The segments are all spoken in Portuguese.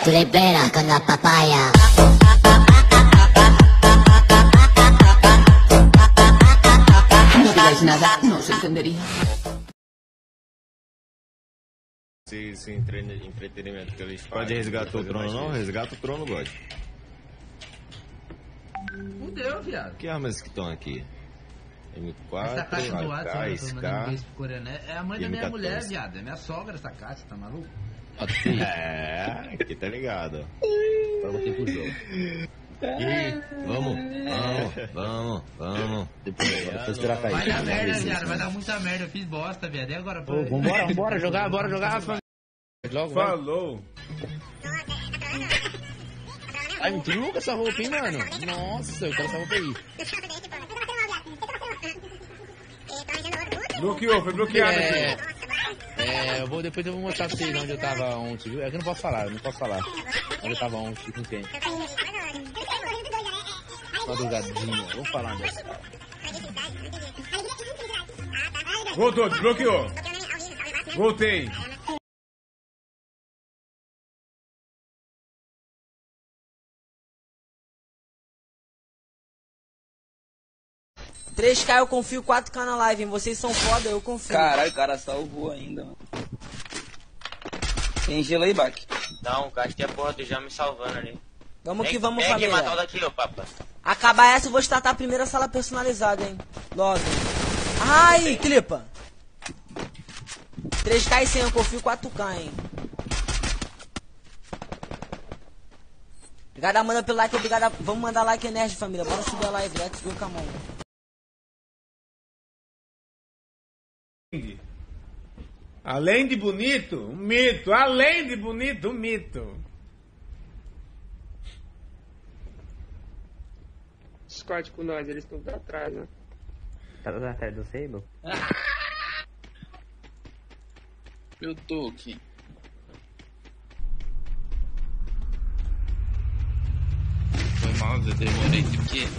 tú le pegas con la papaya. No digáis nada, no se entendería. Esse entretenimento que eles fazem. Pode resgatar o trono não? Resgata o trono, God. Fudeu, viado. Que armas que estão aqui? M4, Essa caixa do AK, WhatsApp, SK... é a mãe da minha M14. mulher, viado. É minha sogra essa caixa, tá maluco? É, aqui tá ligado. Pra você pro jogo. Vamos. Depois tirar a Vai caída. dar merda, viado. Vai dar muita merda. Eu fiz bosta, viado. E agora? Pô, Vambora jogar, bora jogar. Logo, Falou! Ai, muito louco essa roupa, hein, mano? Nossa, eu quero essa roupa aí. Bloqueou, foi bloqueado aqui. Depois eu vou mostrar pra vocês onde eu tava ontem, viu? É que eu não posso falar. Onde eu tava ontem, com quem? Madrugadinha, vou falar onde eu tava. Voltou, desbloqueou. Voltei. K eu confio, 4K na live, hein? Vocês são foda, eu confio. Caralho, o cara salvou ainda, mano. Tem gelo aí, Bak? Não, gastei a porra do já me salvando ali. Vamos que vamos, família. Tem que família. matar o daqui, ô papa. Acabar essa, eu vou startar a primeira sala personalizada, hein? Logo. Ai, clipa. 3K e 100, eu confio, 4K, hein? Obrigado, manda pelo like, obrigado. Vamos mandar like nerd, família. Bora subir a live, let's go, come on. Além de bonito, um mito. Além de bonito, um mito. Discord com nós, eles estão atrás, né? Tá atrás do Sable? Meu toque. Foi mal, eu demorei de quê?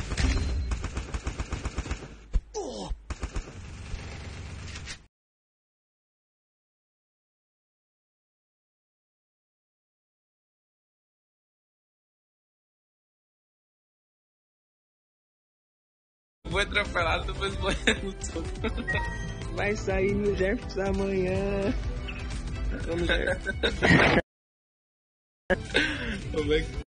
Vou atropelar, depois vou. Vai sair no Jeffs amanhã. Vamos ver. Como é que.